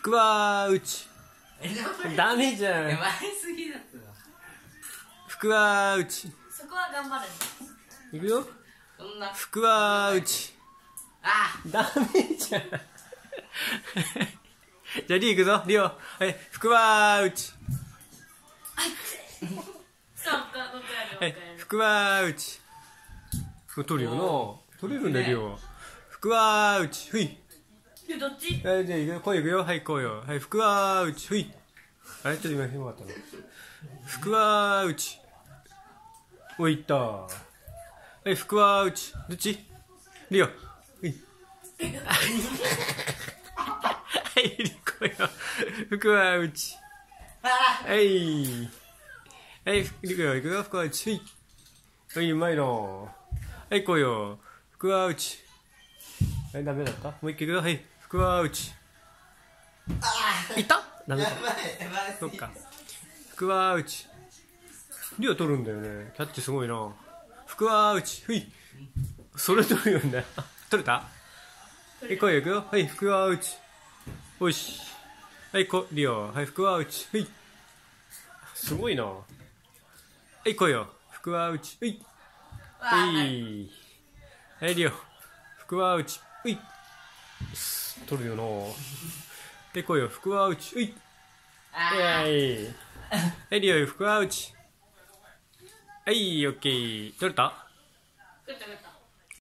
福は内。ダメじゃん。 前すぎだったわ。 福は内。 そこは頑張る。 いくよ。 そんな。 福は内。 あダメじゃん。じゃあリオいくぞ。リオ。はい。福は内。はい。福は内。取るよな。取れるね、リオ。福は内。ふい。 どっち？ はい、じゃあいくよ。こういくよ。はい、こうよ。はい。福は内。ふい。あれちょっと今ひどかったの。福は内。おいった。はい、福は内。どっち？リオ。ふい。はい、リコよ。福は内。はい。はい、リコよ。いくよ。福は内。はい、うまいの。はい、こうよ。福は内。はい、ダメだった？もう一回いくよ。はい、福は内。いったダメだ。そっか。福は内。リオ取るんだよね。キャッチすごいな。福は内。ふい。それ取るよね。取れた？はい、こうよ。いくよ。はい、福は内。おいし。はい、リオ。はい、福は内。ふい。すごいな。はい、こうよ。福は内。ふい。はい。はい、リオ。福は内。ふい。取るよな。はい、こうよ。福は内。ふい。はい。はい、リオ。福は内。はい、オッケー。取れた？ 取った。